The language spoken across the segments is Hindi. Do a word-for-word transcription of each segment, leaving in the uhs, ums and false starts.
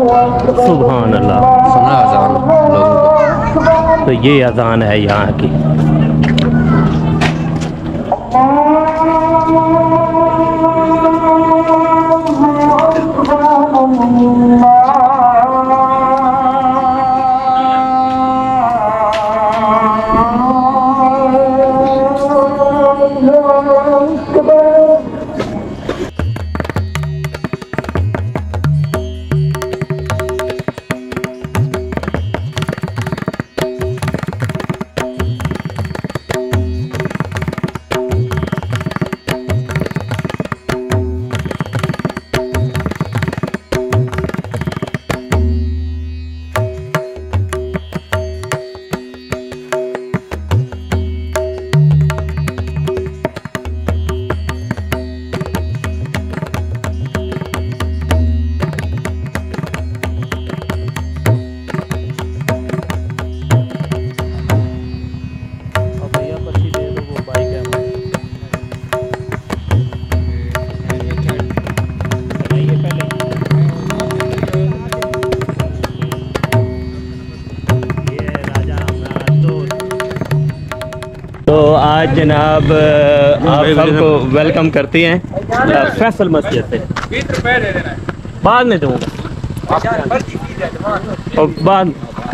सुभान अल्लाह। सुना अजान लोगों को। तो ये अजान है यहाँ की। तो आज जनाब आप सबको वेलकम करते हैं फैसल मस्जिद से। बाद में दूँगा और बाद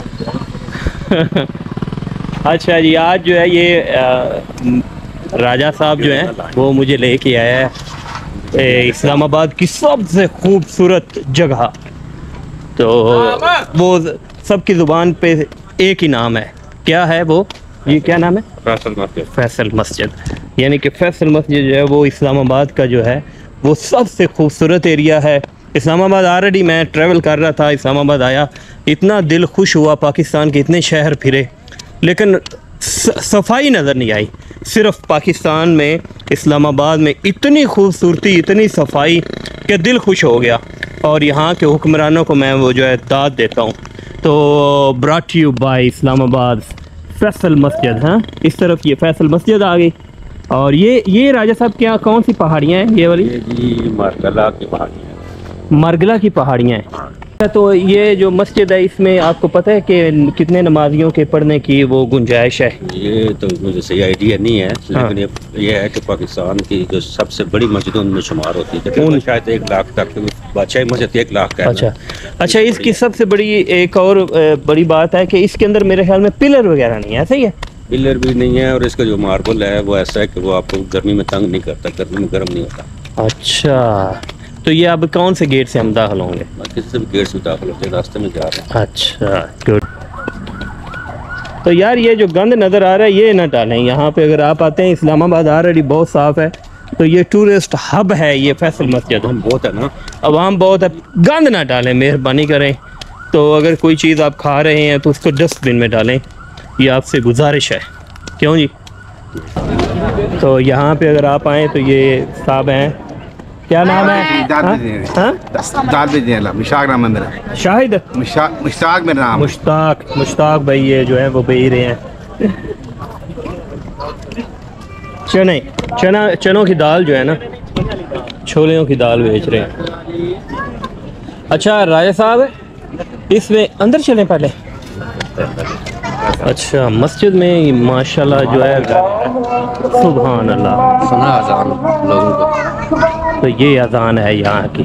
अच्छा जी, आज जो है ये राजा साहब जो हैं वो मुझे लेके आया है इस्लामाबाद की सबसे खूबसूरत जगह। तो वो सबकी ज़ुबान पे एक ही नाम है, क्या है वो, ये क्या नाम है? फैसल मस्जिद। फैसल मस्जिद, यानी कि फैसल मस्जिद जो है वो इस्लामाबाद का जो है वो सबसे खूबसूरत एरिया है। इस्लामाबाद ऑलरेडी मैं ट्रैवल कर रहा था, इस्लामाबाद आया, इतना दिल खुश हुआ, पाकिस्तान के इतने शहर फिरे लेकिन सफाई नज़र नहीं आई। सिर्फ पाकिस्तान में इस्लामाबाद में इतनी खूबसूरती, इतनी सफाई कि दिल खुश हो गया। और यहाँ के हुक्मरानों को मैं वो जो है दाद देता हूँ। तो brought you by Islamabad Faisal Masjid. हाँ, इस तरफ ये फैसल मस्जिद आ गई। और ये ये राजा साहब क्या कौन सी पहाड़ियाँ हैं ये वाली? ये जी मरगला की पहाड़ियाँ। मरगला की पहाड़ियाँ हैं। तो ये जो मस्जिद है इसमें आपको पता है कि कितने नमाजियों के पढ़ने की वो गुंजाइश है? ये तो मुझे सही आइडिया नहीं है, हाँ। लेकिन ये, ये है कि पाकिस्तान की जो सबसे बड़ी मस्जिदों में शुमार होती है, उन शायद एक लाख तक बादशाही मस्जिद एक लाख का। अच्छा अच्छा, इसकी सबसे बड़ी एक और बड़ी बात है कि इसके अंदर मेरे ख्याल में पिलर वगैरह नहीं है, सही है? पिलर भी नहीं है और इसका जो मार्बल है वो ऐसा है कि वो आपको गर्मी में तंग नहीं करता, गर्मी में गर्म नहीं होता। अच्छा, तो ये अब कौन से गेट से हम दाखिल होंगे? किसी भी गेट से दाखिल होते हैं, रास्ते में जा रहे हैं। अच्छा गुड। तो यार ये जो गंद नज़र आ रहा है ये ना डालें यहाँ पे। अगर आप आते हैं, इस्लामाबाद ऑलरेडी बहुत साफ़ है, तो ये टूरिस्ट हब है ये फैसल मस्जिद। हम बहुत है ना, आवाम बहुत है, गंद ना डालें, मेहरबानी करें। तो अगर कोई चीज़ आप खा रहे हैं तो उसको डस्टबिन में डालें, ये आपसे गुजारिश है, क्यों जी? तो यहाँ पे अगर आप आएँ तो ये साहब हैं, क्या नाम है? मुश्ताक नाम है मेरा। शाहिद? मुश्ताक मेरा नाम। मुश्ताक मुश्ताक भाई ये जो है वो बेच रहे हैं चने, चना चनों की दाल जो है ना, छोलियों की दाल बेच रहे हैं। अच्छा राजा साहब, इसमें अंदर चलें पहले। अच्छा, मस्जिद में माशाल्लाह जो है, सुभान अल्लाह। सुना अजान लोगों को। तो ये अजान है यहाँ की।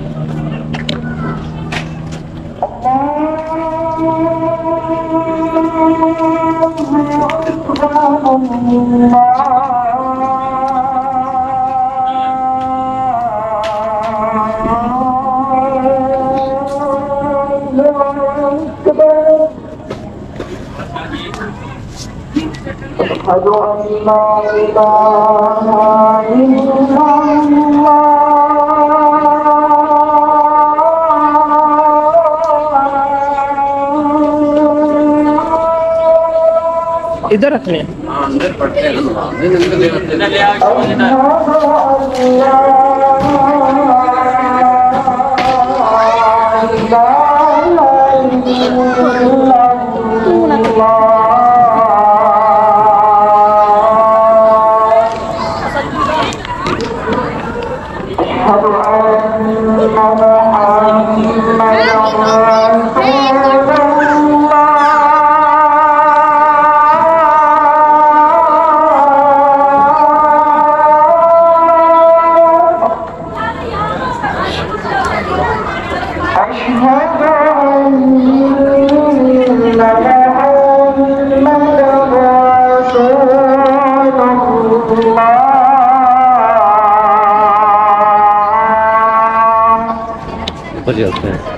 इधर रखने अंदर पढ़ते हैं أشهد أن محمدا ऊपर चलते हैं।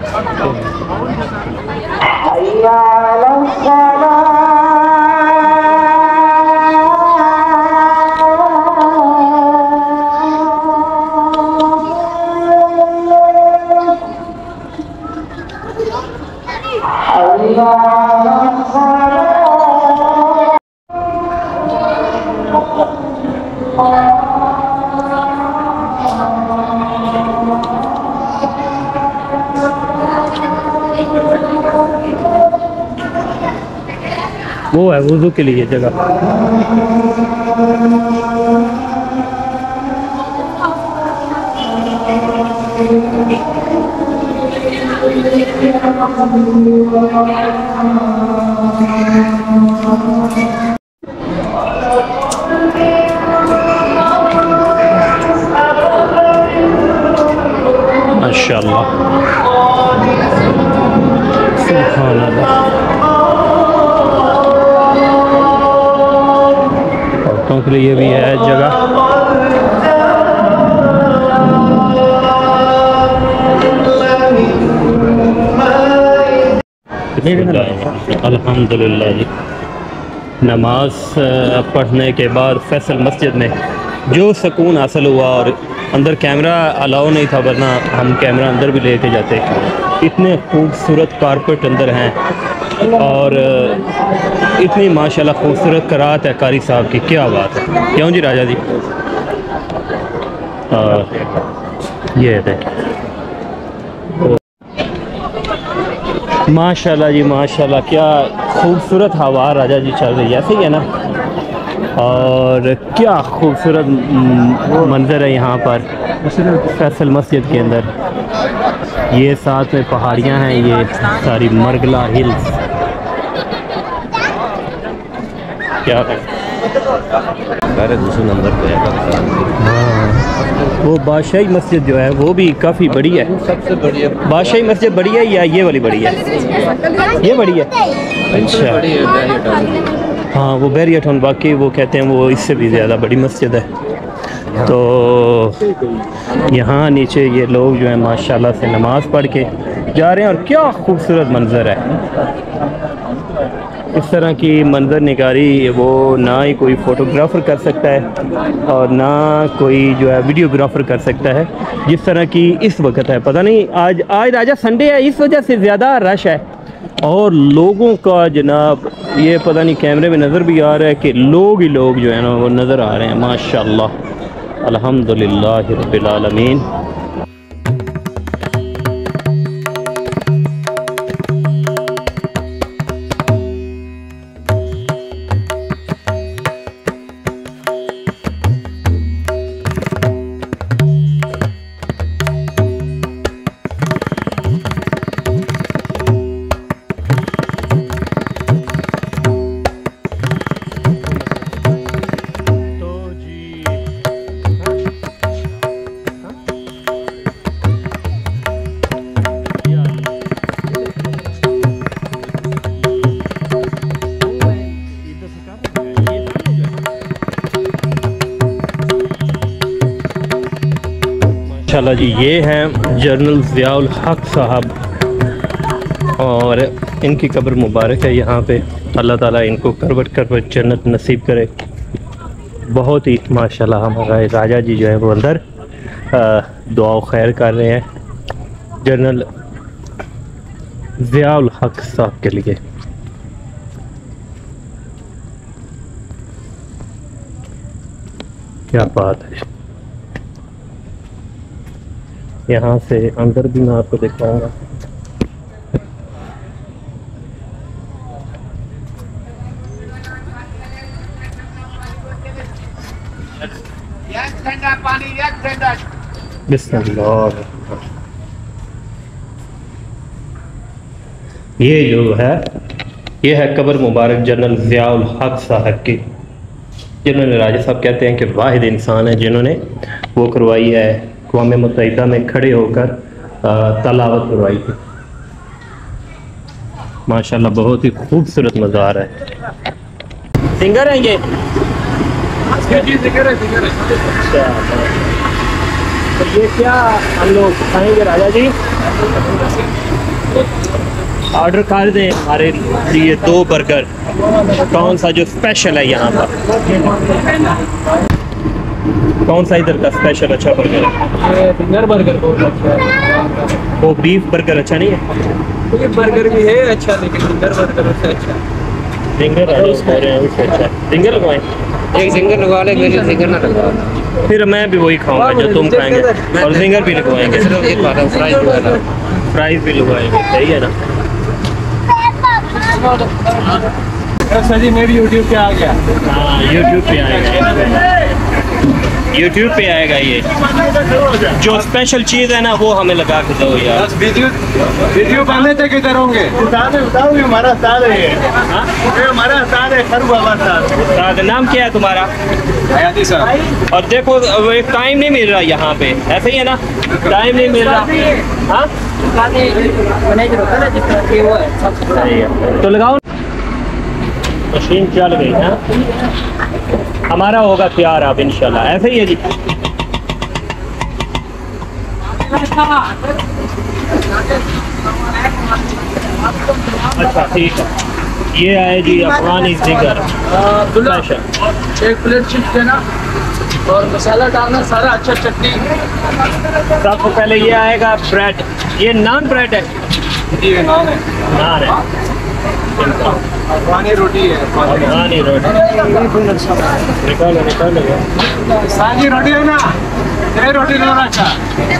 वो है वुज़ू के लिए जगह। माशाअल्लाह, सुभान अल्लाह। औरतों के लिए भी है जगह। अल्हम्दुलिल्लाह जी, नमाज पढ़ने के बाद फैसल मस्जिद में जो सुकून हासिल हुआ, और अंदर कैमरा अलाउ नहीं था वरना हम कैमरा अंदर भी लेके जाते। इतने खूबसूरत कारपेट अंदर हैं और इतनी माशाल्लाह खूबसूरत करात है कारी साहब की, क्या बात है। क्यों जी राजा जी? और ये देखिए माशाल्लाह जी माशाल्लाह, क्या खूबसूरत हवा राजा जी चल रही है, ऐसे ही है ना। और क्या खूबसूरत मंज़र है यहाँ पर फैसल मस्जिद के अंदर। ये साथ में पहाड़ियाँ हैं, ये सारी मरगला हिल्स। क्या है सारे दूसरे नंबर पे है। हाँ, वो बादशाही मस्जिद जो है वो भी काफ़ी बड़ी है। सबसे बड़ी है बादशाही मस्जिद बड़ी है या ये वाली बड़ी है? ये बड़ी है, अच्छा। बड़ी है। हाँ, वो बैरिया टाउन वाकई वो कहते हैं वो इससे भी ज़्यादा बड़ी मस्जिद है। तो यहाँ नीचे ये लोग जो है माशाल्लाह से नमाज़ पढ़ के जा रहे हैं, और क्या खूबसूरत मंज़र है। इस तरह की मंज़र निगारी वो ना ही कोई फ़ोटोग्राफ़र कर सकता है और ना कोई जो है वीडियोग्राफ़र कर सकता है, जिस तरह की इस वक्त है। पता नहीं आज आज राजा संडे है, इस वजह से ज़्यादा रश है और लोगों का जनाब, ये पता नहीं कैमरे में नज़र भी आ रहा है कि लोग ही लोग जो है ना वो नज़र आ रहे हैं। माशाअल्लाह, अल्हम्दुलिल्लाह रब्बिल आलमीन। माशाल्लाह जी, ये हैं जनरल ज़ियाउल हक साहब और इनकी कब्र मुबारक है यहाँ पे। अल्लाह ताला इनको करवट करवट जन्नत नसीब करे। बहुत ही माशाल्लाह हमारे राजा जी जो है वो अंदर दुआ खैर कर रहे हैं जनरल ज़ियाउल हक साहब के लिए। क्या बात है। यहाँ से अंदर भी मैं आपको दिखाऊंगा। बिस्मिल्लाह। ये जो है ये है कब्र मुबारक जनरल ज़ियाउल हक साहब की, जिन्होंने राजा साहब कहते हैं कि वाहिद इंसान है जिन्होंने वो करवाई है अक़वाम मुत्तहिदा में खड़े होकर तलावत करवाई थी। माशाल्लाह बहुत ही खूबसूरत मज़ार है। सिंगर है ये? अच्छा, तो ये क्या हम लोग खाएंगे राजा जी? ऑर्डर कर दें हमारे लिए दो बर्गर। कौन सा जो स्पेशल है यहाँ पर? कौन सा इधर का स्पेशल अच्छा बर्गर है? फिंगर बर्गर बहुत अच्छा है। वो बीफ बर्गर अच्छा नहीं है? ये बर्गर भी है अच्छा, लेकिन फिंगर बर्गर उससे अच्छा है। जिंगर है उससे अच्छा है। जिंगर लगवाएं? एक जिंगर लगवा ले, मेरे जिंगर ना लगवा। फिर मैं भी वही खाऊंगा जो तुम खाएंगे, और जिंगर भी लगवाएंगे, फ्राइज भी लगवाएंगे, सही है ना? सर जी मेरी यूट्यूब पे आ गया। हाँ यूट्यूब पे आएगा, यूट्यूब पे आएगा ये। जो स्पेशल चीज़ है ना वो हमें लगा के दो यार। वीडियो वीडियो बनने तक इधर होंगे। हमारा साल है, ये हमारा साल है, खर बाबा साल। नाम क्या है तुम्हारा? हयाती साहब। और देखो अब एक टाइम नहीं मिल रहा यहाँ पे, ऐसे ही है ना, टाइम नहीं मिल रहा। हाँ सही है, तो लगाओ। मशीन चल गई ना, हमारा होगा तैयार अब इंशाल्लाह। ऐसे ही है जी। अच्छा ठीक है, ये आए जी अफगानी जिगर। एक प्लेट चिप्स देना और मसाला डालना सारा, अच्छा चटनी। सबसे पहले ये आएगा ब्रेड। ये नान ब्रेड है? जी नान है। नान है, अफगानी रोटी है। अफगानी रोटी। निकालो निकालो। सागी रोटी है ना, ये रोटी लेना अच्छा।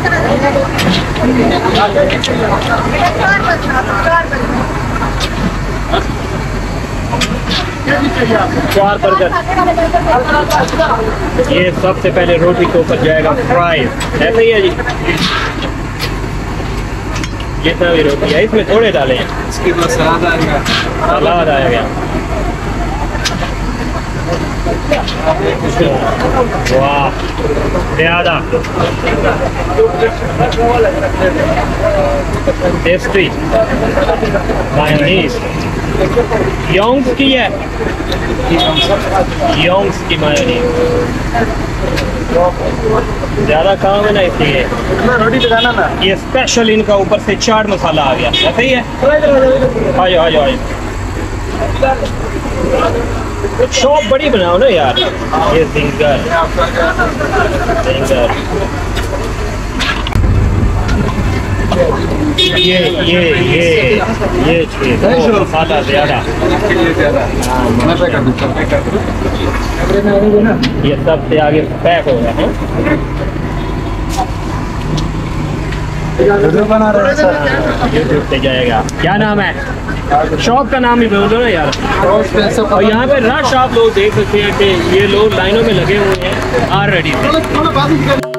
चार बर्गर। ये सबसे पहले रोटी के ऊपर जाएगा फ्राइज, ऐसे ही है जी। जितना भी रोटी है इसमें थोड़े डाले हैं, इसके बाद सलाद आएगा। सलाद आएगा। वाह ज़्यादा टेस्टी। मायोनीज योंग्स की है, योंग्स की मायोनीज। ज़्यादा काम है ना इसलिए। रोटी लगाना ना। ये स्पेशल इनका ऊपर से चाट मसाला आ गया, ऐसा ही है। आयो आयो आयो, शॉप बड़ी बनाओ ना यार। ये जिंगर जिंगर ये ये ये ये चीज़ मसाला ज़्यादा। ये सबसे आगे पैक हो गया है। बना रहे हैं यूट्यूब पे जाएगा। क्या नाम है शॉप का? नाम ही बोलो ना यार। और यहाँ पे रश आप लोग देख सकते हैं कि ये लोग लाइनों में लगे हुए हैं ऑलरेडी।